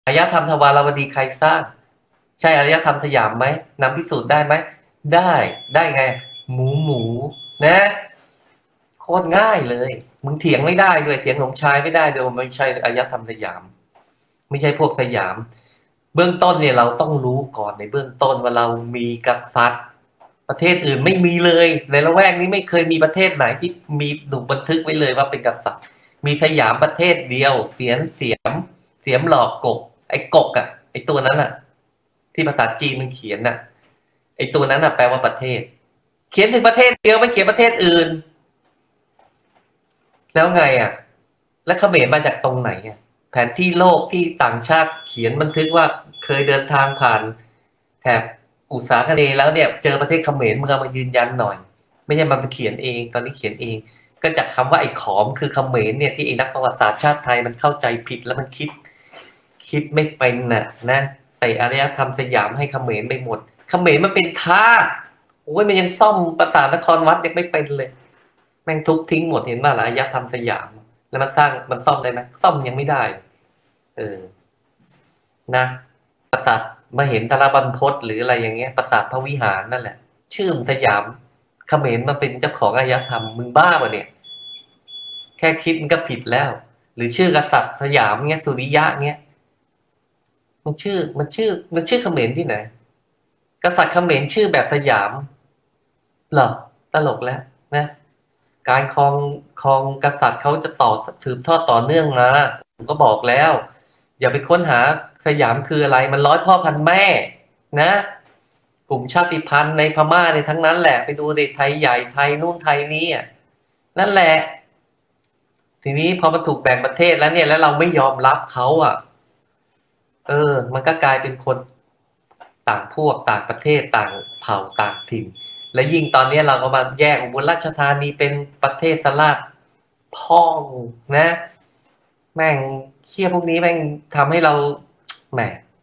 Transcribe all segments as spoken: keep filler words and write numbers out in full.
อารยธรรมทวารวดีใครสร้างใช่อารยธรรมสยามไหมนำพิสูจน์ได้ไหมได้ได้ไงหมูหมูนะโคตรง่ายเลยมึงเถียงไม่ได้ด้วยเถียงสมชายไม่ได้ด้วยมันไม่ใช่อารยธรรมสยามไม่ใช่พวกสยามเบื้องต้นเนี่ยเราต้องรู้ก่อนในเบื้องต้นว่าเรามีกษัตริย์ประเทศอื่นไม่มีเลยในละแวกนี้ไม่เคยมีประเทศไหนที่มีถูกบันทึกไว้เลยว่าเป็นกษัตริย์มีสยามประเทศเดียวเสียนเสียมเสียมหลอกกบไอ้กกอ่ะไอ้ตัวนั้นอ่ะที่ภาษาจีนมันเขียนน่ะไอ้ตัวนั้นอ่ะแปลว่าประเทศเขียนถึงประเทศเดียวไม่เขียนประเทศอื่นแล้วไงอ่ะแล้วเขมรมาจากตรงไหนอ่ะแผนที่โลกที่ต่างชาติเขียนบันทึกว่าเคยเดินทางผ่านแถบอุษาคเนย์แล้วเนี่ยเจอประเทศเขมรมึงเอามายืนยันหน่อยไม่ใช่มันเขียนเองตอนนี้เขียนเองก็จากคำว่าไอ้ขอมคือเขมรเนี่ยที่ไอ้นักประวัติศาสตร์ชาติไทยมันเข้าใจผิดแล้วมันคิดคิดไม่เป็นน่ะนะใส่อารยธรรมสยามให้เขมรไปหมดเขมรมันเป็นทาสโอ้ยมันยังซ่อมปราสาทนครวัดยังไม่เป็นเลย แม่งทุบทิ้งหมดเห็นว่าหละอารยธรรมสยามแล้วมันสร้างมันซ่อมได้ไหมซ่อมยังไม่ได้เออนะปราสาทมเห็นทรบรรพตหรืออะไรอย่างเงี้ยปราสาทพระวิหารนั่นแหละชื่อมสยามเขมรมาเป็นเจ้าของอารยธรรมมึงบ้าป่ะเนี่ยแค่คิดมันก็ผิดแล้วหรือชื่อกษัตริย์สยามเงี้ยสุริยะเงี้ยมันชื่อมันชื่อมันชื่อเขมรที่ไหนกษัตริย์เขมรชื่อแบบสยามเหรอตลกแล้วนะการครองครองกษัตริย์เขาจะต่อสืบทอดต่อเนื่องมาผมก็บอกแล้วอย่าไปค้นหาสยามคืออะไรมันร้อยพ่อพันแม่นะกลุ่มชาติพันธุ์ในพม่าในทั้งนั้นแหละไปดูเด็กไทยใหญ่ไทยนู่นไทยนี้อ่ะนั่นแหละทีนี้พอมันถูกแบ่งประเทศแล้วเนี่ยแล้วเราไม่ยอมรับเขาอ่ะเออมันก็กลายเป็นคนต่างพวกต่างประเทศต่างเผ่าต่างถิ่นและยิ่งตอนนี้เราก็มาแยกอุบลราชธานีเป็นประเทศสลาดพ่องนะแม่งเคี้ยพวกนี้แม่งทำให้เราแหม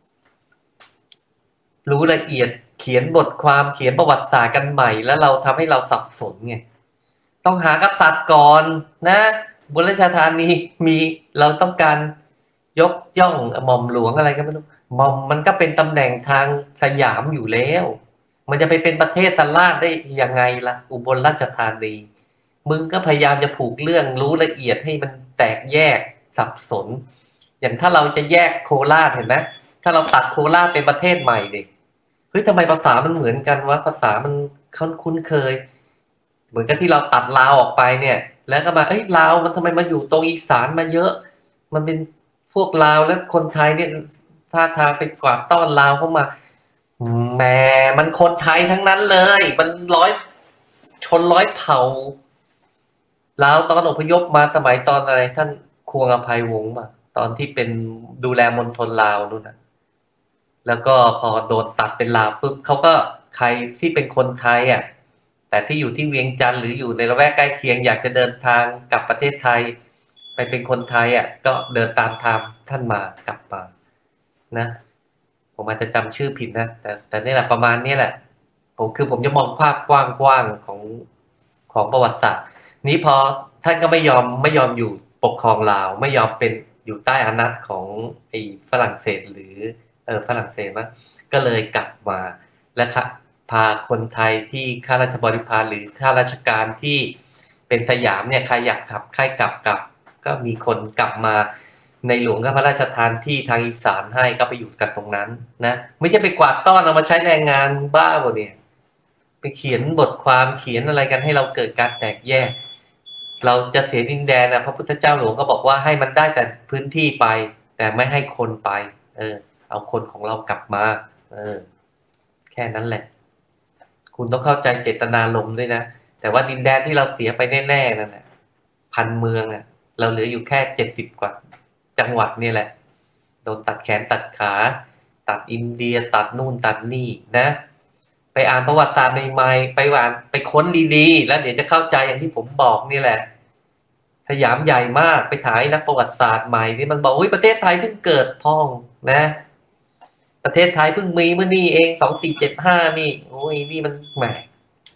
รู้ละเอียดเขียนบทความเขียนประวัติศาสตร์กันใหม่แล้วเราทำให้เราสับสนไงต้องหากษัตริย์ก่อนนะอุบลราชธานีมีเราต้องการยกย่องหม่อมหลวงอะไรก็ไม่รู้หม่อมมันก็เป็นตำแหน่งทางสยามอยู่แล้วมันจะไปเป็นประเทศสลาดได้ยังไงล่ะอุบลราชธานีมึงก็พยายามจะผูกเรื่องรู้ละเอียดให้มันแตกแยกสับสนอย่างถ้าเราจะแยกโคราชเห็นไหมถ้าเราตัดโคราชเป็นประเทศใหม่ดิเฮ้ยทำไมภาษามันเหมือนกันวะภาษามันคุ้นเคยเหมือนกับที่เราตัดลาวออกไปเนี่ยแล้วก็มาเอ้ยลาวมันทำไมมาอยู่ตรงอีสานมาเยอะมันเป็นพวกลาวแล้วคนไทยเนี่ยท่าทางไปกวาดต้อนลาวเข้ามาแหมมันคนไทยทั้งนั้นเลยมันร้อยชนร้อยเผ่าลาวตอนอพยพมาสมัยตอนอะไรท่านควงอภัยวงศ์มาตอนที่เป็นดูแลมณฑลลาวนู่นนะ แล้วก็พอโดนตัดเป็นลาวปุ๊บเขาก็ใครที่เป็นคนไทยอ่ะแต่ที่อยู่ที่เวียงจันทร์หรืออยู่ในละแวกใกล้เคียงอยากจะเดินทางกลับประเทศไทยไปเป็นคนไทยอ่ะก็เดินตามทางท่านมากลับมานะผมอาจจะจำชื่อผิดนะแต่แต่นี่แหละประมาณนี้แหละผมคือผมจะมองภาพกว้างๆของของประวัติศาสตร์นี้พอท่านก็ไม่ยอมไม่ยอมอยู่ปกครองลาวไม่ยอมเป็นอยู่ใต้อานัตของไอ้ฝรั่งเศสหรือ เออฝรั่งเศสมั้งก็เลยกลับมาและค่ะพาคนไทยที่ข้าราชบริพารหรือข้าราชการที่เป็นสยามเนี่ยใครอยากกลับใครกลับกลับก็มีคนกลับมาในหลวงก็พระราชทานที่ทางอีสานให้ก็ไปอยู่กันตรงนั้นนะไม่ใช่ไปกวาดต้อนเอามาใช้แรงงานบ้าบ่เนี่ยไปเขียนบทความเขียนอะไรกันให้เราเกิดการแตกแยกเราจะเสียดินแดนนะพระพุทธเจ้าหลวงก็บอกว่าให้มันได้แต่พื้นที่ไปแต่ไม่ให้คนไปเออ เอาคนของเรากลับมา เออ แค่นั้นแหละ คุณต้องเข้าใจเจตนารมณ์ด้วยนะ แต่ว่าดินแดนที่เราเสียไปแน่ๆนั่นแหละพันเมืองอ่ะเราเหลืออยู่แค่เจ็ดสิบกว่าจังหวัดนี่แหละ โดนตัดแขนตัดขา ตัดอินเดียตัดนู่นตัดนี่นะ ไปอ่านประวัติศาสตร์ใหม่ๆไปอ่านไปค้นดีๆ แล้วเดี๋ยวจะเข้าใจอย่างที่ผมบอกนี่แหละ สยามใหญ่มากไปถ่ายนักประวัติศาสตร์ใหม่ที่มันบอกอุ้ยประเทศไทยเพิ่งเกิดพ่องนะ ประเทศไทยเพิ่งมีเมื่อนี่เองสองสี่เจ็ดห้านี่โอ้ยนี่มันแหม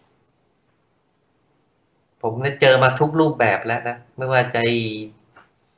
ผมเนี่ยเจอมาทุกรูปแบบแล้วนะไม่ว่าจะ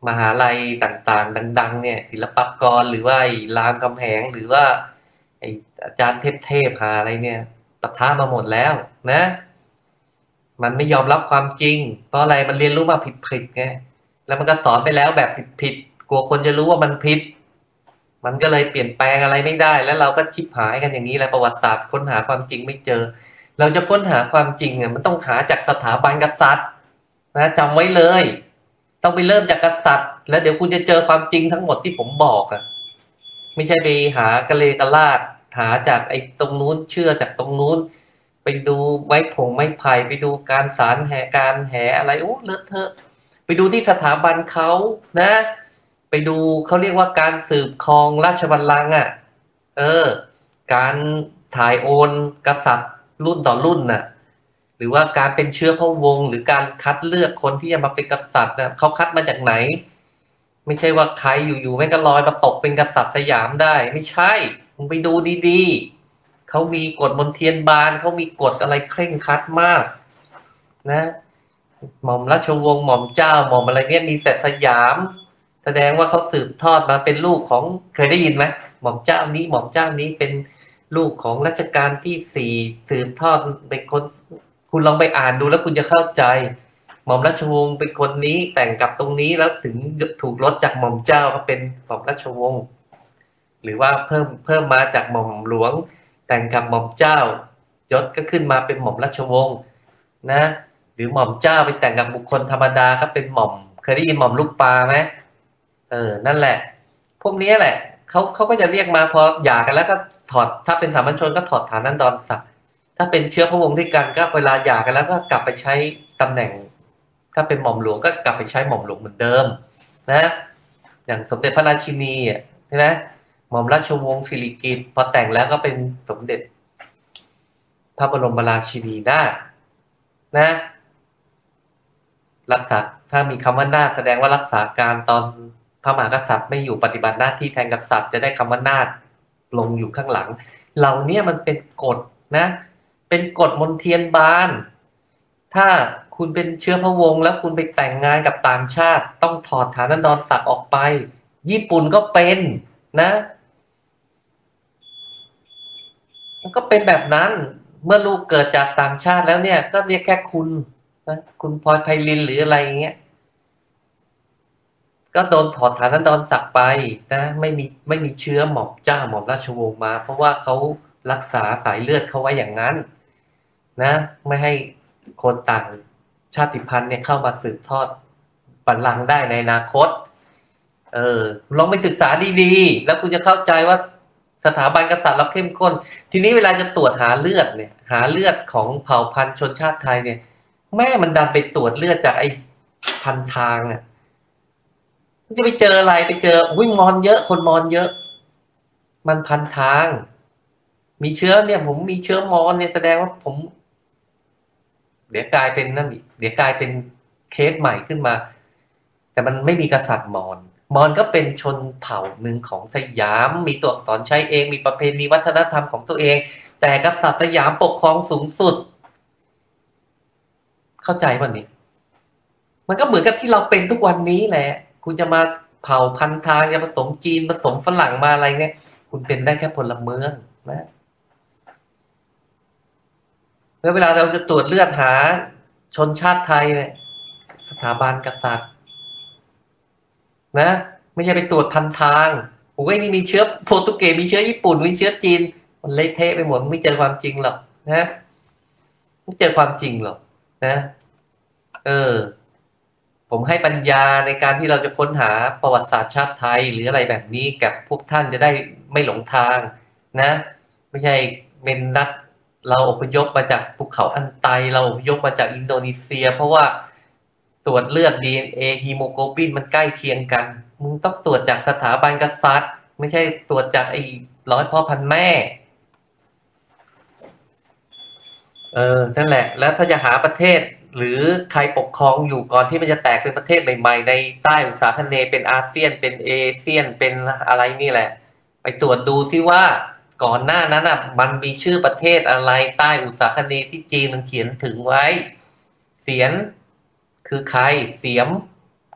มหาลัยต่างๆดังๆเนี่ยศิลปากรหรือว่าไอ้รามคำแหงหรือว่าไอ้อาจารย์เทพๆหาอะไรเนี่ยปะทะมาหมดแล้วนะมันไม่ยอมรับความจริงเพราะอะไรมันเรียนรู้มาผิดๆไงแล้วมันก็สอนไปแล้วแบบผิดๆกลัวคนจะรู้ว่ามันผิดมันก็เลยเปลี่ยนแปลงอะไรไม่ได้แล้วเราก็ชิบหายกันอย่างนี้แหละประวัติศาสตร์ค้นหาความจริงไม่เจอเราจะค้นหาความจริงเนี่ยมันต้องหาจากสถาบันกษัตริย์นะจำไว้เลยต้องไปเริ่มจากกษัตริย์แล้วเดี๋ยวคุณจะเจอความจริงทั้งหมดที่ผมบอกอ่ะไม่ใช่ไปหากะเลกะลาดหาจากไอ้ตรงนู้นเชื่อจากตรงนู้นไปดูไม้ผงไม้ไผ่ไปดูการสารแห่การแห่อะไรโอ้เลอะเทอะไปดูที่สถาบันเขานะไปดูเขาเรียกว่าการสืบครองราชบัลลังก์อ่ะเออการถ่ายโอนกษัตริย์รุ่นต่อรุ่นน่ะหรือว่าการเป็นเชื้อพระวงศ์หรือการคัดเลือกคนที่จะมาเป็นกษัตริย์นะเขาคัดมาจากไหนไม่ใช่ว่าใครอยู่ๆไม่ก็ลอยมาตกเป็นกษัตริย์สยามได้ไม่ใช่มึงไปดูดีๆเขามีกฎมนเทียนบานเขามีกฎอะไรเคร่งครัดมากนะหม่อมราชวงศ์หม่อมเจ้าหม่อมอะไรเนี่ยมีแต่สยามแสดงว่าเขาสืบทอดมาเป็นลูกของเคยได้ยินไหมหม่อมเจ้านี้หม่อมเจ้านี้เป็นลูกของรัชกาลที่สี่สืบทอดเป็นคนคุณลองไปอ่านดูแล้วคุณจะเข้าใจหม่อมราชวงศ์เป็นคนนี้แต่งกับตรงนี้แล้วถึงถูกลดจากหม่อมเจ้าก็เป็นหม่อมราชวงศ์หรือว่าเพิ่มเพิ่มมาจากหม่อมหลวงแต่งกับหม่อมเจ้ายศก็ขึ้นมาเป็นหม่อมราชวงศ์นะหรือหม่อมเจ้าไปแต่งกับบุคคลธรรมดาก็เป็นหม่อมเคยได้ยินหม่อมลูกปลาไหมเออนั่นแหละพวกนี้แหละเขาเขาก็จะเรียกมาพอหย่ากันแล้วก็ถอดถ้าเป็นสามัญชนก็ถอดฐานันดรศักดิ์ถ้าเป็นเชื้อพระวงศ์ด้วยกันก็เวลาหย่ากันแล้วก็กลับไปใช้ตำแหน่งถ้าเป็นหม่อมหลวงก็กลับไปใช้หม่อมหลวงเหมือนเดิมนะอย่างสมเด็จพระราชินีอ่ะใช่ไหมหม่อมราชวงศ์สิริกิติ์พอแต่งแล้วก็เป็นสมเด็จพระบรมราชินีนาถนะรักษาถ้ามีคำว่านาถแสดงว่ารักษาการตอนพระมหากษัตริย์ไม่อยู่ปฏิบัติหน้าที่แทนกษัตริย์จะได้คำว่านาถลงอยู่ข้างหลังเหล่านี้มันเป็นกฎนะเป็นกฎมนเทียนบานถ้าคุณเป็นเชื้อพระวงศ์แล้วคุณไปแต่งงานกับต่างชาติต้องถอดฐานันดรศักดิ์ออกไปญี่ปุ่นก็เป็นนะมันก็เป็นแบบนั้นเมื่อลูกเกิดจากต่างชาติแล้วเนี่ยก็เรียกแค่คุณนะคุณพลอยไพลินหรืออะไรอย่างเงี้ยก็โดนถอดฐานันดรศักดิ์ไปนะไม่มีไม่มีเชื้อหม่อมเจ้าหม่อมราชวงศ์มาเพราะว่าเขารักษาสายเลือดเขาไว้อย่างนั้นนะไม่ให้คนต่างชาติพันธุ์เนี่ยเข้ามาสืบทอดบัลลังก์ได้ในอนาคตเออลองไปศึกษาดีๆแล้วคุณจะเข้าใจว่าสถาบันกษัตริย์เราเข้มข้นทีนี้เวลาจะตรวจหาเลือดเนี่ยหาเลือดของเผ่าพันธุ์ชนชาติไทยเนี่ยแม่มันดันไปตรวจเลือดจากไอ้พันทางอ่ะจะไปเจออะไรไปเจออุ้ยมอญเยอะคนมอญเยอะมันพันทางมีเชื้อเนี่ยผมมีเชื้อมอญเนี่ยแสดงว่าผมเดี๋ยวกลายเป็นนั่นอีกเดี๋ยวกลายเป็นเคสใหม่ขึ้นมาแต่มันไม่มีกษัตริย์มอญมอญก็เป็นชนเผ่าหนึ่งของสยามมีตัวอักษรใช้เองมีประเพณีวัฒนธรรมของตัวเองแต่กษัตริย์สยามปกครองสูงสุดเข้าใจป่ะนี่มันก็เหมือนกับที่เราเป็นทุกวันนี้แหละคุณจะมาเผ่าพันธุ์ทางจะผสมจีนผสมฝรั่งมาอะไรเนี่ยคุณเป็นได้แค่พลเมืองนะแล้วเวลาเราจะตรวจเลือดหาชนชาติไทยเนี่ยสถาบันกษัตริย์นะไม่ใช่ไปตรวจพันทางโอ้ยนี่มีเชื้อโปรตุเกสมีเชื้อญี่ปุ่นมีเชื้อจีนมันเละเทะไปหมดไม่เจอความจริงหรอกนะไม่เจอความจริงหรอกนะเออผมให้ปัญญาในการที่เราจะค้นหาประวัติศาสตร์ชาติไทยหรืออะไรแบบนี้กับพวกท่านจะได้ไม่หลงทางนะไม่ใช่เป็นนักเราอพยพมาจากภูเขาอันไตเราอพยพมาจากอินโดนีเซียเพราะว่าตรวจเลือด ดี เอ็น เอ ฮีโมโกลบินมันใกล้เคียงกันมึงต้องตรวจจากสถาบันกษัตริย์ไม่ใช่ตรวจจากไอ้ร้อยพ่อพันแม่เออนั่นแหละแล้วถ้าจะหาประเทศหรือใครปกครองอยู่ก่อนที่มันจะแตกเป็นประเทศใหม่ๆในใต้อุตสาคเนย์เป็นอาเซียนเป็นเอเชียนเป็นอะไรนี่แหละไปตรวจดูที่ว่าก่อนหน้านั้นอ่ะมันมีชื่อประเทศอะไรใต้อุตสาคเนย์ที่จีนมันเขียนถึงไว้เสียนคือใครเสียม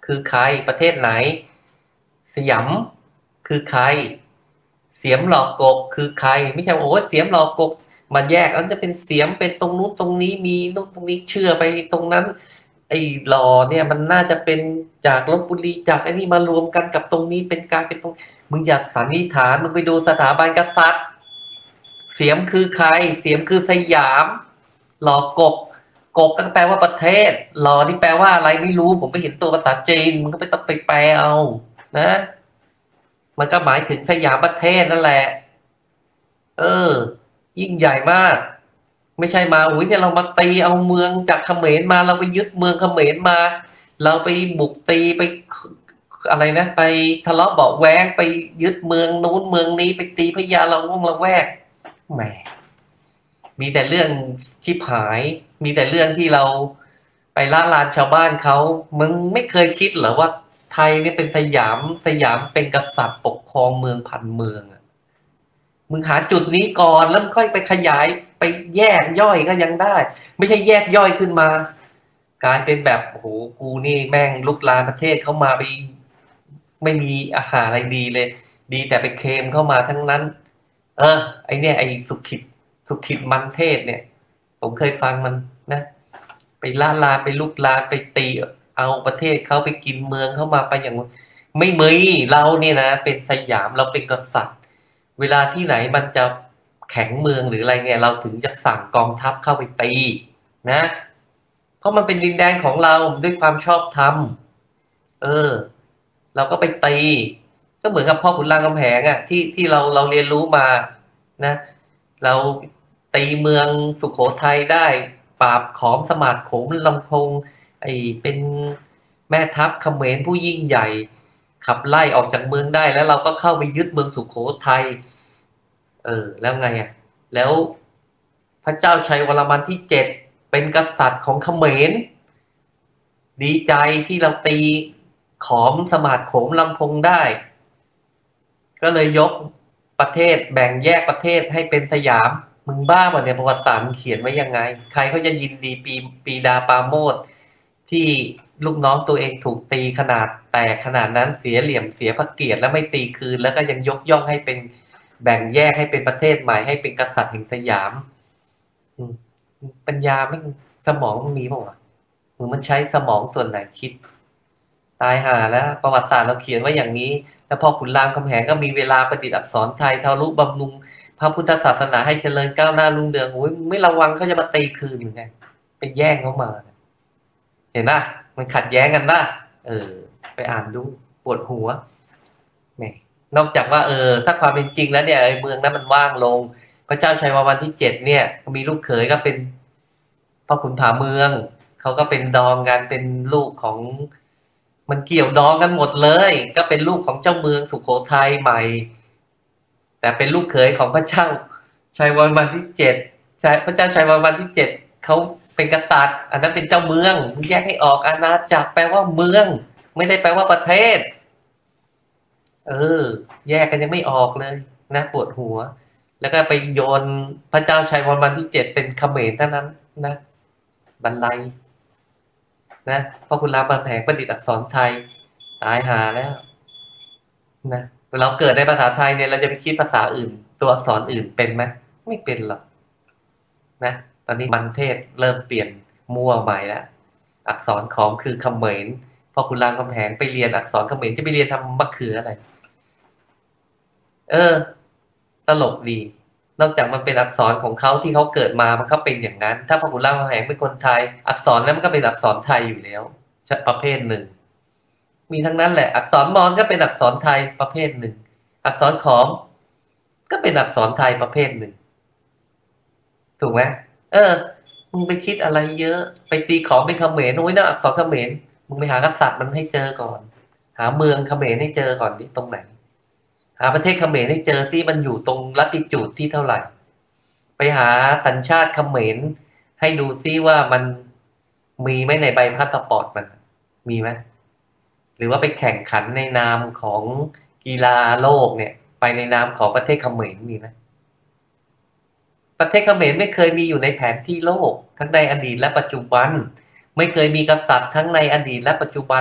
คือใครประเทศไหนสยามคือใครเสียมหลอกกบคือใครไม่ใช่โอ้เสียมหลอกกบมาแยกแล้วจะเป็นเสียมเป็นตรงนู้นตรงนี้มีนู้นตรงนี้เชื่อไปตรงนั้นไอ้หลอเนี่ยมันน่าจะเป็นจากลพบุรีจากไอ้นี่มารวมกันกับตรงนี้เป็นการเป็นตรงมึงอย่าสันนิษฐานมึงไปดูสถาบันกษัตริย์เสียมคือใครเสียมคือสยามหลอกกบกบก็แปลว่าประเทศหลอนี่แปลว่าอะไรไม่รู้ผมไปเห็นตัวภาษาจีนมันก็ไปต้องไปแปลเอานะมันก็หมายถึงสยามประเทศนั่นแหละเออยิ่งใหญ่มากไม่ใช่มาอุ้ยเนี่ยเรามาตีเอาเมืองจากเขมรมาเราไปยึดเมืองเขมรมาเราไปบุกตีไปอะไรนะไปทะเลาะเบาะแว้งไปยึดเมืองนู้นเมืองนี้ไปตีพญาละวงละแวกแหมมีแต่เรื่องชิบหายมีแต่เรื่องที่เราไปละลานชาวบ้านเขามึงไม่เคยคิดเหรอว่าไทยนี่เป็นสยามสยามเป็นกษัตริย์ปกครองเมืองพันเมืองอ่ะมึงหาจุดนี้ก่อนแล้วค่อยไปขยายไปแยกย่อยก็ยังได้ไม่ใช่แยกย่อยขึ้นมากลายเป็นแบบโอ้โหกูนี่แม่งลุกลานประเทศเข้ามาไปไม่มีอาหารอะไรดีเลยดีแต่ไปเคลมเข้ามาทั้งนั้นเออไอเนี่ยไอสุขิตสุขิตมันเทศเนี่ยผมเคยฟังมันนะไปล่าลาไปลุกลานไปตีเอาประเทศเขาไปกินเมืองเข้ามาไปอย่างไม่มีเราเนี่ยนะเป็นสยามเราเป็นกษัตริย์เวลาที่ไหนมันจะแข็งเมืองหรืออะไรเนี่ยเราถึงจะสั่งกองทัพเข้าไปตีนะเพราะมันเป็นดินแดนของเราด้วยความชอบธรรมเออเราก็ไปตีก็เหมือนกับพ่อขุนรามคำแหงอ่ะที่ที่เราเราเรียนรู้มานะเราตีเมืองสุโขทัยได้ปราบขอมสมาร์ทโขมลำพงไอเป็นแม่ทัพเขมรผู้ยิ่งใหญ่ขับไล่ออกจากเมืองได้แล้วเราก็เข้าไปยึดเมืองสุโขทัยเออแล้วไงอ่ะแล้วพระเจ้าชัยวรมันที่เจ็ดเป็นกษัตริย์ของเขมรดีใจที่เราตีขอมสมาร์ทโขมลำพงได้ก็เลยยกประเทศแบ่งแยกประเทศให้เป็นสยามมึงบ้าป่ะเนี่ยประวัติศาสตร์มึงเขียนไว้ยังไงใครเขาจะยินดีปีปีดาปราโมทย์ที่ลูกน้องตัวเองถูกตีขนาดแตกขนาดนั้นเสียเหลี่ยมเสียพระเกียรติแล้วไม่ตีคืนแล้วก็ยังยกย่องให้เป็นแบ่งแยกให้เป็นประเทศใหม่ให้เป็นกษัตริย์แห่งสยามปัญญาไม่สมองมันมีป่าวะหรือมันใช้สมองส่วนไหนคิดตายห่าแล้วประวัติศาสตร์เราเขียนไว้อย่างนี้แล้วพอขุนรามคำแหงก็มีเวลาประดิษฐ์อักษรไทยทารุบำรุงพระพุทธศาสนาให้เจริญก้าวหน้ารุ่งเรืองโอ้ยไม่ระวังเขาจะมาตีคืนเหมือนกันไปแย่งเขามาเห็นป่ะมันขัดแย้งกันนะเออไปอ่านดูปวดหัวนี่นอกจากว่าเออถ้าความเป็นจริงแล้วเนี่ยเมืองนั้นมันว่างลงพระเจ้าชัยวรมันที่เจ็ดเนี่ยมีลูกเขยก็เป็นพ่อขุนผาเมืองเขาก็เป็นดองกันเป็นลูกของมันเกี่ยวดองกันหมดเลยก็เป็นลูกของเจ้าเมืองสุโขทัยใหม่แต่เป็นลูกเขยของพระเจ้าชัยวรมันที่เจ็ดพระเจ้าชัยวรมันที่เจ็ดเขาเป็นกษัตริย์อันนั้นเป็นเจ้าเมืองแยกให้ออกอาณาจักรแปลว่าเมืองไม่ได้แปลว่าประเทศเออแยกกันยังไม่ออกเลยนะปวดหัวแล้วก็ไปโยนพระเจ้าชัยวรมันที่เจ็ดเป็นเขมรเท่านั้นนะบรรลัยนะพอคุณรามคำแหงประดิษฐ์อักษรไทยตายหาแล้วนะเราเกิดในภาษาไทยเนี่ยเราจะไปคิดภาษาอื่นตัวอักษรอื่นเป็นไหมไม่เป็นหรอกนะตอนนี้มันเทศเริ่มเปลี่ยนมั่วใหม่แล้วอักษรขอมคือเขมรพอคุณรามคำแหงไปเรียนอักษรเขมรจะไปเรียนทำมะเขืออะไรเออตลกดีนอกจากมันเป็นอักษรของเขาที่เขาเกิดมามันก็เป็นอย่างนั้นถ้าพอคุณรามคำแหงเป็นคนไทยอักษรนั้นมันก็เป็นอักษรไทยอยู่แล้วประเภทหนึ่งมีทั้งนั้นแหละอักษรมอญก็เป็นอักษรไทยประเภทหนึ่งอักษรขอมก็เป็นอักษรไทยประเภทหนึ่งถูกไหมเออมึงไปคิดอะไรเยอะไปตีของเป็นเขมรโอ้ยนะอักษรเขมรมึงไปหากษัตริย์มันให้เจอก่อนหาเมืองเขมรให้เจอก่อนที่ตรงไหนหาประเทศเขมรให้เจอที่มันอยู่ตรงลัติจูดที่เท่าไหร่ไปหาสัญชาติเขมรให้ดูซิว่ามันมีไหมในใบพาสปอร์ตมันมีไหมหรือว่าไปแข่งขันในนามของกีฬาโลกเนี่ยไปในนามของประเทศเขมรมีไหมประเทศเขมรไม่เคยมีอยู่ในแผนที่โลกทั้งในอดีตและปัจจุบันไม่เคยมีกษัตริย์ทั้งในอดีตและปัจจุบัน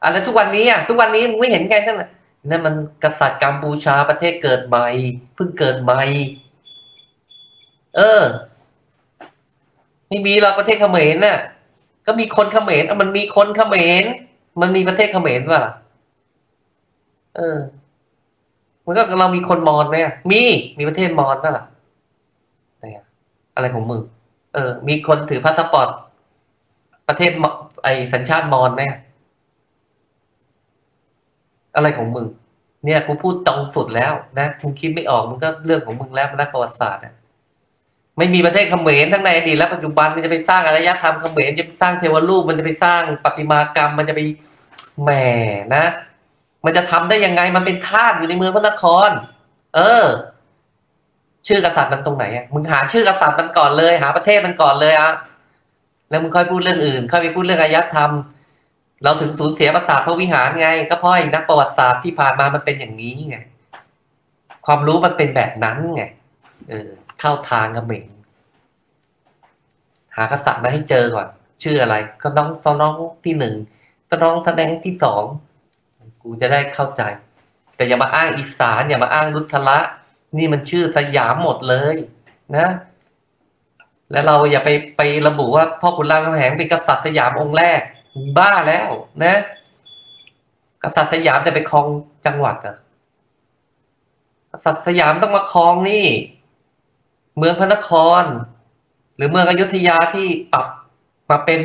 อะไรทุกวันนี้อ่ะทุกวันนี้มึงไม่เห็นไงนั่นน่ะนั่นมันกษัตริย์กัมพูชาประเทศเกิดใหม่เพิ่งเกิดใหม่เออไม่มีหรอกประเทศเขมรน่ะก็มีคนเขมรมันมีคนเขมรมันมีประเทศเขมรป่ะเออมันก็เรามีคนมอญไหมอ่ะมีมีประเทศมอญป่ะล่ะอะไรของมึงเออมีคนถือพาสปอร์ตประเทศไอสัญชาติมอญไหมอะไรของมึงเนี่ยกูพูดตรงสุดแล้วนะมึงคิดไม่ออกมึงก็เรื่องของมึงแล้วนักประวัติศาสตร์นะไม่มีประเทศเขมรทั้งในอดีตและปัจจุบันมันจะไปสร้างอารยธรรมเขมรจะไปสร้างเทวรูปมันจะไปสร้างประติมากรรมมันจะไปแหมนะมันจะทำได้ยังไงมันเป็นทาสอยู่ในเมืองพระนครเออชื่อกษัตริย์มันตรงไหนอ่ะมึงหาชื่อกษัตริย์มันก่อนเลยหาประเทศมันก่อนเลยอ่ะแล้วมึงค่อยพูดเรื่องอื่นค่อยไปพูดเรื่องอารยธรรมเราถึงสูญเสียปราสาทพระวิหารไงก็เพราะไอ้นักประวัติศาสตร์ที่ผ่านมามันเป็นอย่างนี้ไงความรู้มันเป็นแบบนั้นไงเออเข้าทางกับเหม่งหากษัตริย์มาให้เจอก่อนชื่ออะไรก็น้องตอนน้องที่หนึ่งก็น้องแสดงที่สองกูจะได้เข้าใจแต่อย่ามาอ้างอีสานอย่ามาอ้างรุทละนี่มันชื่อสยามหมดเลยนะแล้วเราอย่าไปไประบุว่าพ่อขุนรามคำแหงเป็นกษัตริย์สยามองค์แรกบ้าแล้วนะกษัตริย์สยามจะไปครองจังหวัดอะกษัตริย์สยามต้องมาครองนี่เมืองพระนครหรือเมืองอยุธยาที่ปรับมาเป็น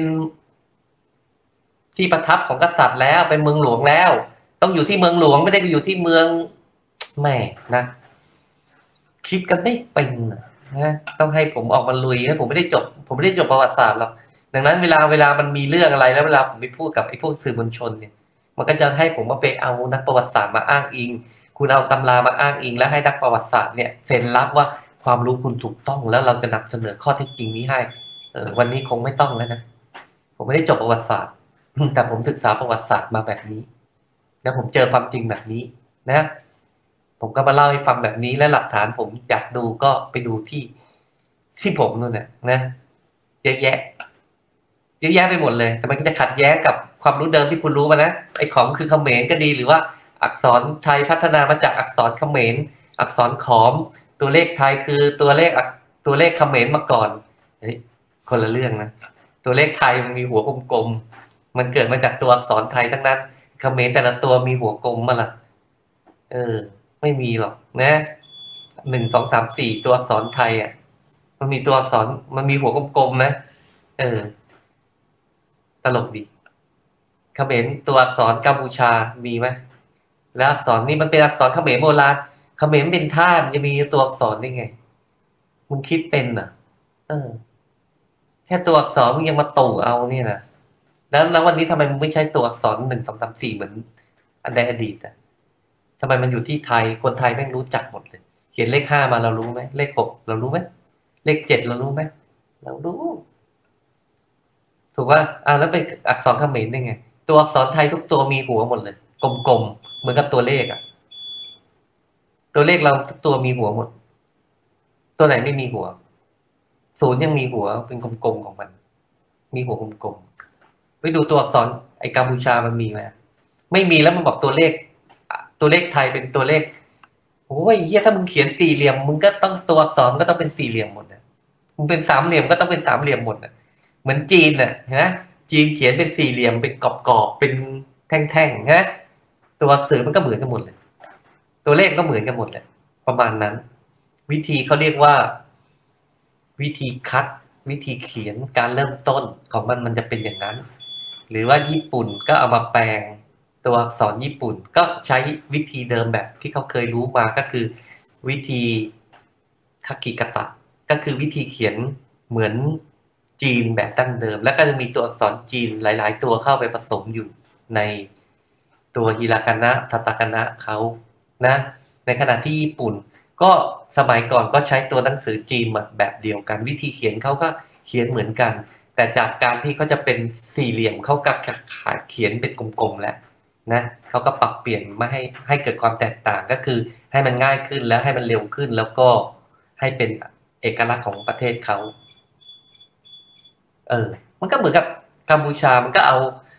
ที่ประทับของกษัตริย์แล้วเป็นเมืองหลวงแล้วต้องอยู่ที่เมืองหลวงไม่ได้ไปอยู่ที่เมืองแม่นะคิดกันไม่เป็นนะต้องให้ผมออกมาลุยนะผมไม่ได้จบผมไม่ได้จบประวัติศาสตร์หรอกดังนั้นเวลาเวลามันมีเรื่องอะไรแล้วเวลาผมไปพูดกับไอ้พวกสื่อมวลชนเนี่ยมันก็จะให้ผมมาไปเอานักประวัติศาสตร์มาอ้างอิงคุณเอาตำรามาอ้างอิงแล้วให้นักประวัติศาสตร์เนี่ยเซ็นรับว่าความรู้คุณถูกต้องแล้วเราจะนำเสนอข้อเท็จจริงนี้ให้เออวันนี้คงไม่ต้องแล้วนะผมไม่ได้จบประวัติศาสตร์แต่ผมศึกษาประวัติศาสตร์มาแบบนี้แล้วผมเจอความจริงแบบนี้นะผมก็มาเล่าให้ฟังแบบนี้และหลักฐานผมอยากดูก็ไปดูที่ที่ผมนู่นน่ะนะเยอะแยะเยอะแยะไปหมดเลยแต่มันก็จะขัดแย้งกับความรู้เดิมที่คุณรู้มานะไอ้ของคือเขมรก็ดีหรือว่าอักษรไทยพัฒนามาจากอักษรเขมรอักษรขอมตัวเลขไทยคือตัวเลขตัวเลขเขมรมาก่อนเฮ้ยคนละเรื่องนะตัวเลขไทยมันมีหัวกลมๆมันเกิดมาจากตัวอักษรไทยทั้งนั้นเขมรแต่ละตัวมีหัวกลมมาล่ะเออไม่มีหรอกนะหนึ่งสองสามสี่ตัวอักษรไทยอ่ะมันมีตัวอักษรมันมีหัวกลมๆนะเออตลกดีเขมรตัวอักษรกัมพูชามีไหมแล้วอักษรนี่มันเป็นอักษรเขมรโบราณเขมรเป็นท่ามันจะมีตัวอักษรได้ไงมึงคิดเป็นเหรอเออแค่ตัวอักษรมึงยังมาตู่เอาเนี่ยนะแล้วแล้ววันนี้ทำไมมึงไม่ใช้ตัวอักษรหนึ่งสองสามสี่เหมือนอันในอดีตอ่ะทำไมมันอยู่ที่ไทยคนไทยแม่งรู้จักหมดเลยเขียนเลขห้ามาเรารู้ไหมเลขหกเรารู้ไหมเลขเจ็ดเรารู้ไหมเรารู้ถูกว่าอ่าแล้วเป็นอักษรเขมรได้ไงตัวอักษรไทยทุกตัวมีหัวหมดเลยกลมๆเหมือนกับตัวเลขอ่ะตัวเลขเราทุกตัวมีหัวหมดตัวไหนไม่มีหัวศูนย์ยังมีหัวเป็นกลมๆของมันมีหัวกลมๆไปดูตัวอักษรไอ้กัมพูชามันมีไหมไม่มีแล้วมันบอกตัวเลขตัวเลขไทยเป็นตัวเลขโอ้ยเฮียถ้ามึงเขียนสี่เหลี่ยมมึงก็ต้องตัวอักษรก็ต้องเป็นสี่เหลี่ยมหมดนะมึงเป็นสามเหลี่ยมก็ต้องเป็นสามเหลี่ยมหมดนะเหมือนจีนน่ะนะจีนเขียนเป็นสี่เหลี่ยมเป็นกรอบๆเป็นแท่งๆนะตัวอักษรมันก็เหมือนกันหมดเลยตัวเลขก็เหมือนกันหมดเลยประมาณนั้นวิธีเขาเรียกว่าวิธีคัดวิธีเขียนการเริ่มต้นของมันมันจะเป็นอย่างนั้นหรือว่าญี่ปุ่นก็เอามาแปลงตัวอักษรญี่ปุ่นก็ใช้วิธีเดิมแบบที่เขาเคยรู้มาก็คือวิธีคากิกะตะก็คือวิธีเขียนเหมือนจีนแบบดั้งเดิมแล้วก็จะมีตัวอักษรจีนหลายๆตัวเข้าไปผสมอยู่ในตัวฮิรากานะคาตาคานะเขานะในขณะที่ญี่ปุ่นก็สมัยก่อนก็ใช้ตัวหนังสือจีนแบบเดียวกันวิธีเขียนเขาก็เขียนเหมือนกันแต่จากการที่เขาจะเป็นสี่เหลี่ยมเขาก็เขียนเป็นกลมๆแล้วนะเขาก็ปรับเปลี่ยนมาให้ให้เกิดความแตกต่างก็คือให้มันง่ายขึ้นแล้วให้มันเร็วขึ้นแล้วก็ให้เป็นเอกลักษณ์ของประเทศเขาเออมันก็เหมือนกับกัมพูชามันก็เอา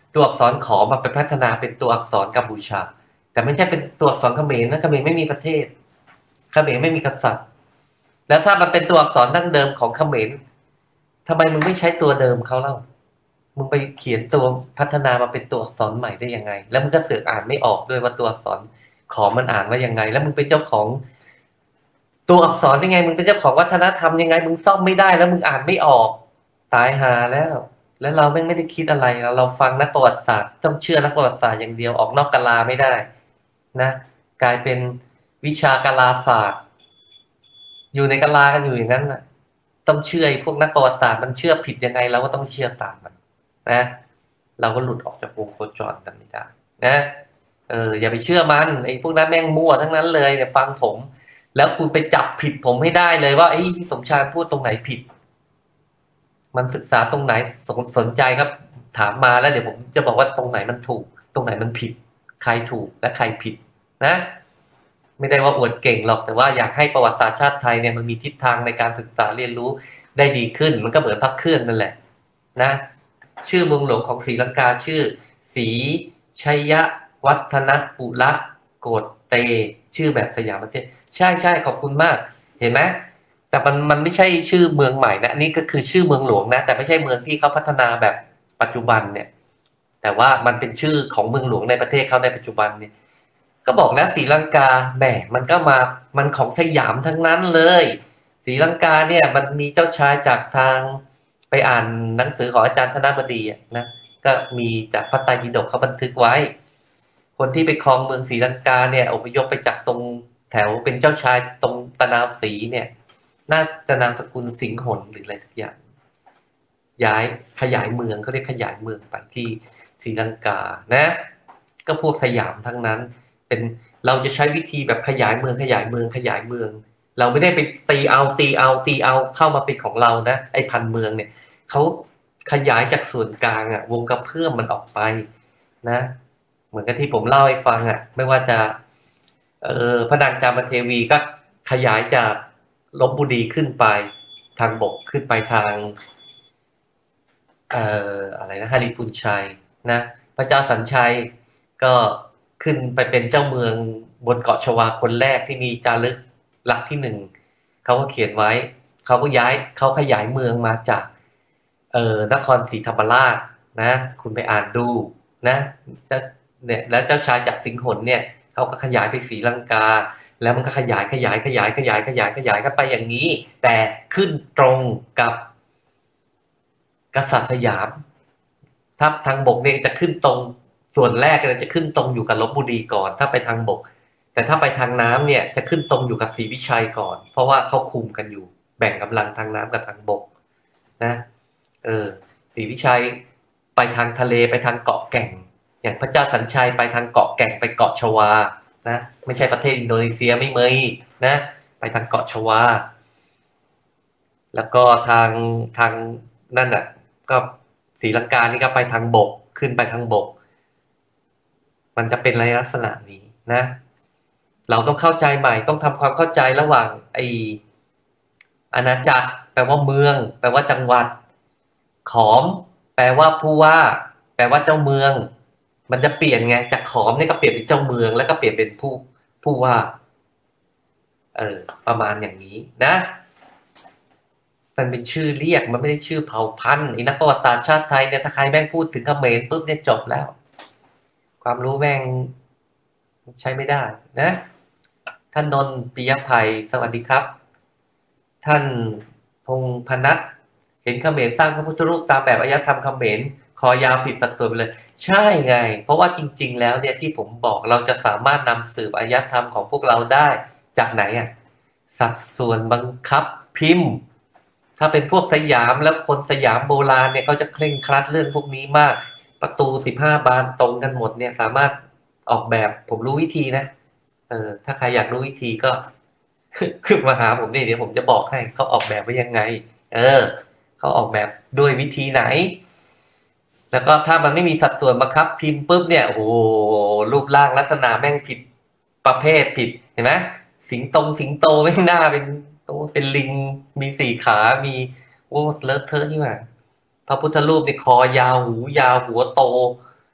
ตัวอักษรขอมาไปพัฒนาเป็นตัวอักษรกัมพูชาแต่ไม่ใช่เป็นตัวอักษรเขมรนะเขมรไม่มีประเทศเขมรไม่มีกษัตริย์แล้วถ้ามันเป็นตัวอักษรดั้งเดิมของเขมรทำไมมึงไม่ใช้ตัวเดิมเขาเล่ามึงไปเขียนตัวพัฒนามาเป็นตัวอักษรใหม่ได้ยังไงแล้วมึงก็เสือกอ่านไม่ออกด้วยว่าตัวอักษรขอมันอ่านว่ายังไงแล้วมึงเป็นเจ้าของตัวอักษรยังไงมึงเป็นเจ้าของวัฒนธรรมยังไงมึงซ่อมไม่ได้แล้วมึงอ่านไม่ออกตายหาแล้วแล้วเราไม่ไม่ได้คิดอะไรเราเราฟังนักประวัติศาสตร์ต้องเชื่อนักประวัติศาสตร์อย่างเดียวออกนอกกาลาไม่ได้นะกลายเป็นวิชากาลาศาสตร์อยู่ในกาลากันอยู่อย่างนั้นนะต้องเชื่อพวกนักประวัติศาสตร์มันเชื่อผิดยังไงเราก็ต้องเชื่อตามมันนะเราก็หลุดออกจากวงโคจรกันไม่ได้นะเอออย่าไปเชื่อมันไอ้พวกนั้นแม่งมั่วทั้งนั้นเลยเนี่ยฟังผมแล้วคุณไปจับผิดผมให้ได้เลยว่าไอ้ที่สมชายพูดตรงไหนผิดมันศึกษาตรงไหนสนสนใจครับถามมาแล้วเดี๋ยวผมจะบอกว่าตรงไหนมันถูกตรงไหนมันผิดใครถูกและใครผิดนะไม่ได้ว่าอวดเก่งหรอกแต่ว่าอยากให้ประวัติศาสตร์ชาติไทยเนี่ยมันมีทิศทางในการศึกษาเรียนรู้ได้ดีขึ้นมันก็เหมือนพรรคเคลื่อนนั่นแหละนะชื่อเมืองหลวงของศรีลังกาชื่อศรีชัยวัฒนปุระโกฏเตชื่อแบบสยามประเทศใช่ใช่ขอบคุณมากเห็นไหมแต่มันมันไม่ใช่ชื่อเมืองใหม่นะนี่ก็คือชื่อเมืองหลวงนะแต่ไม่ใช่เมืองที่เขาพัฒนาแบบปัจจุบันเนี่ยแต่ว่ามันเป็นชื่อของเมืองหลวงในประเทศเขาในปัจจุบันเนี่ยก็บอกแล้วศรีลังกาแหมมันก็มามันของสยามทั้งนั้นเลยศรีลังกาเนี่ยมันมีเจ้าชายจากทางไปอ่านหนังสือของอาจารย์ธนบดีนะก็มีจากพระไตรปิฎกเขาบันทึกไว้คนที่ไปครองเมืองศรีลังกาเนี่ยอพยพไปจากตรงแถวเป็นเจ้าชายตรงตะนาวศรีเนี่ยน่าจะนามสกุลสิงหนหรืออะไรทุกอย่างย้ายขยายเมืองเขาเรียกขยายเมืองไปที่ศรีลังกานะก็พวกสยามทั้งนั้นเป็นเราจะใช้วิธีแบบขยายเมืองขยายเมืองขยายเมืองเราไม่ได้ไปตีเอาตีเอาตีเอาเข้ามาเป็นของเรานะไอ้พันเมืองเนี่ยเขาขยายจากส่วนกลางอะวงกระเพื่อมมันออกไปนะเหมือนกับที่ผมเล่าให้ฟังอะไม่ว่าจะเออพระนางจามเทวีก็ขยายจากลพบุรีขึ้นไปทางบกขึ้นไปทางเอ่ออะไรนะฮาริพุนชัยนะพระเจ้าสัญชัยก็ขึ้นไปเป็นเจ้าเมืองบนเกาะชวาคนแรกที่มีจารึกหลักที่หนึ่งเขาก็เขียนไว้เขาก็ย้ายเขาขยายเมืองมาจากเอ่อนครศรีธรรมราชนะคุณไปอ่านดูนะเนี่ยแล้วเจ้าชายจากสิงหนเนี่ยเขาก็ขยายไปศรีลังกาแล้วมันก็ขยายขยายขยายขยายขยายขยายกันไปอย่างนี้แต่ขึ้นตรงกับกษัตริย์สยามถ้าทางบกเนี่ยจะขึ้นตรงส่วนแรกจะขึ้นตรงอยู่กับลพบุรีก่อนถ้าไปทางบกแต่ถ้าไปทางน้ำเนี่ยจะขึ้นตรงอยู่กับศรีวิชัยก่อนเพราะว่าเขาคุมกันอยู่แบ่งกำลังทางน้ำกับทางบกนะเออศรีวิชัยไปทางทะเลไปทางเกาะแก่งอย่างพระเจ้าสัญชัยไปทางเกาะแก่งไปเกาะชวานะไม่ใช่ประเทศอินโดนีเซียไม่เมยนะไปทางเกาะชวาแล้วก็ทางทางนั่นน่ะก็ศรีลังกานี่ก็ไปทางบกขึ้นไปทางบกมันจะเป็นลักษณะนี้นะเราต้องเข้าใจใหม่ต้องทำความเข้าใจระหว่างไอ้อาณาจักรแปลว่าเมืองแปลว่าจังหวัดขอมแปลว่าผู้ว่าแปลว่าเจ้าเมืองมันจะเปลี่ยนไงจากขอมนี่ก็เปลี่ยนเป็นเจ้าเมืองแล้วก็เปลี่ยนเป็นผู้ผู้ว่าเออประมาณอย่างนี้นะมันเป็นชื่อเรียกมันไม่ได้ชื่อเผ่าพันธุ์ไอ้นักประวัติศาสตร์ชาติไทยเนี่ยถ้าใครแม่งพูดถึงเขมรปุ๊บเนี่ยจบแล้วความรู้แม่งใช้ไม่ได้นะท่านนนท์ปิยภัยสวัสดีครับท่านพงษ์พนัสเห็นเขมรสร้างพระพุทธรูปตามแบบอารยธรรมเขมรคอยาวผิดสัดส่วนไปเลยใช่ไงเพราะว่าจริงๆแล้วเนี่ยที่ผมบอกเราจะสามารถนำสืบอารยธรรมของพวกเราได้จากไหนอ่ะสัดส่วนบังคับพิมพ์ถ้าเป็นพวกสยามแล้วคนสยามโบราณเนี่ยเขาจะเคร่งครัดเรื่องพวกนี้มากประตูสิบห้าบานตรงกันหมดเนี่ยสามารถออกแบบผมรู้วิธีนะเออถ้าใครอยากรู้วิธีก็ขึ้นมาหาผมนี่เดี๋ยวผมจะบอกให้เขาออกแบบไว้ยังไงเออเขาออกแบบด้วยวิธีไหนแล้วก็ถ้ามันไม่มีสัดส่วนบังคับพิมพ์ปุ๊บเนี่ยโอ้รูปร่างลักษณะแม่งผิดประเภทผิดเห็นไหมสิงตรงสิงโตไม่น่าเป็นโอ้เป็นลิงมีสี่ขามีโอ้เลอะเทอะที่ว่าพระพุทธรูปในคอยาวหูยาวหัวโต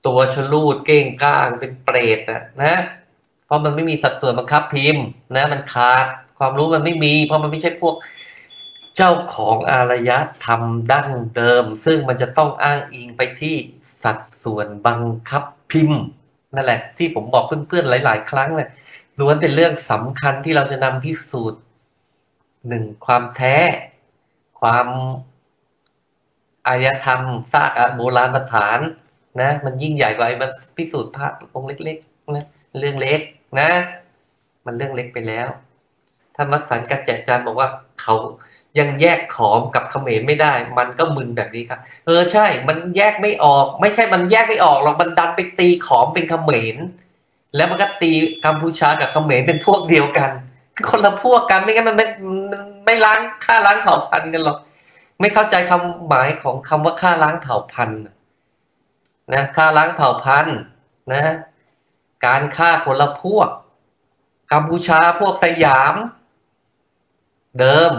ตัวชะลูดเก้งก้างเป็นเปรตนะนะเพราะมันไม่มีสัดส่วนบังคับพิมพ์นะมันขาดความรู้มันไม่มีเพราะมันไม่ใช่พวกเจ้าของอารยธรรมดั้งเดิมซึ่งมันจะต้องอ้างอิงไปที่สัดส่วนบังคับพิมพ์นั่นแหละที่ผมบอกเพื่อนๆหลายๆครั้งเลยล้วนเป็นเรื่องสำคัญที่เราจะนำพิสูจน์หนึ่งความแท้ความอารยธรรมซากโบราณสถานนะมันยิ่งใหญ่กว่าไอ้มันพิสูจน์พระองค์เล็กๆนะเรื่องเล็กนะมันเรื่องเล็กไปแล้วท่านวสันต์กัจจจันทร์บอกว่าเขายังแยกขอมกับเขมรไม่ได้มันก็มึนแบบนี้ครับเออใช่มันแยกไม่ออกไม่ใช่มันแยกไม่ออกหรอกมันดันไปตีขอมเป็นเขมรแล้วมันก็ตีกัมพูชากับเขมรเป็นพวกเดียวกันคนละพวกกันไม่งั้นมันไม่ไม่ล้างฆ่าล้างเผ่าพันธุ์กันหรอกไม่เข้าใจคำหมายของคำว่าฆ่าล้างเผ่าพันธุ์นะฆ่าล้างเผ่าพันธุ์นะการฆ่าคนละพวกกัมพูชาพวกสยามเดิม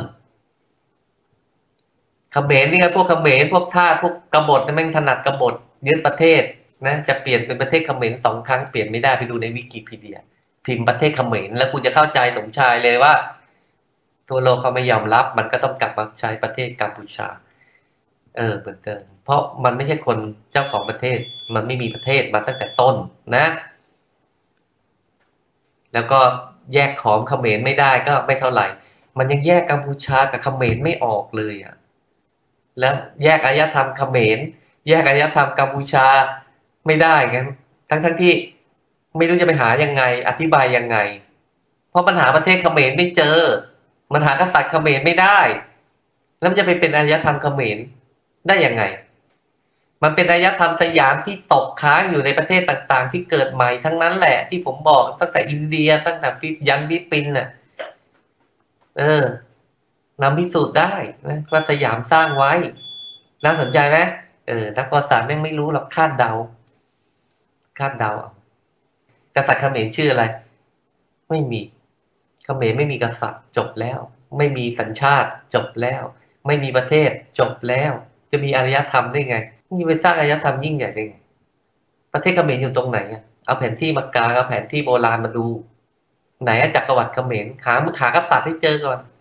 เขมรนี่ไงพวกเขมรพวกท่าพวกกบฏนี่แม่งถนัดกบฏยึดประเทศนะจะเปลี่ยนเป็นประเทศเขมรสองครั้งเปลี่ยนไม่ได้ไปดูในวิกิพีเดียพิมพ์ประเทศเขมรแล้วคุณจะเข้าใจสมชายเลยว่าทั่วโลกเขาไม่ยอมรับมันก็ต้องกลับมาใช้ประเทศกัมพูชาเออเหมือนเดิมเพราะมันไม่ใช่คนเจ้าของประเทศมันไม่มีประเทศมาตั้งแต่ต้นนะแล้วก็แยกของเขมรไม่ได้ก็ไม่เท่าไหร่มันยังแยกกัมพูชากับเขมรไม่ออกเลยอ่ะแล้วแยกอารยธรรมเขมรแยกอารยธรรมกัมพูชาไม่ได้ไงทั้งทั้งที่ไม่รู้จะไปหายังไงอธิบายยังไงเพราะปัญหาประเทศเขมรไม่เจอมันหากษัตริย์เขมรไม่ได้แล้วมันจะไปเป็นอารยธรรมเขมรได้ยังไงมันเป็นอารยธรรมสยามที่ตกค้างอยู่ในประเทศต่างๆที่เกิดใหม่ทั้งนั้นแหละที่ผมบอกตั้งแต่อินเดียตั้งแต่ฟิลิปยันฟิลิปปินส์น่ะเออนำพิสูจน์ได้นะว่าสยามสร้างไว้น่าสนใจไหมเออนักประวัติศาสตร์แม่งไม่รู้หรอกคาดเดาคาดเดากษัตริย์เขมรชื่ออะไรไม่มีเขมรไม่มีกษัตริย์จบแล้วไม่มีสัญชาติจบแล้วไม่มีประเทศจบแล้วจะมีอารยธรรมได้ไงนี่ไปสร้างอารยธรรมยิ่งใหญ่ได้ไงประเทศเขมรอยู่ตรงไหนอ่ะเอาแผนที่มากางเอาแผนที่โบราณมาดูไหนจักรวรรดิเขมรหาหากษัตริย์ให้เจอก่อน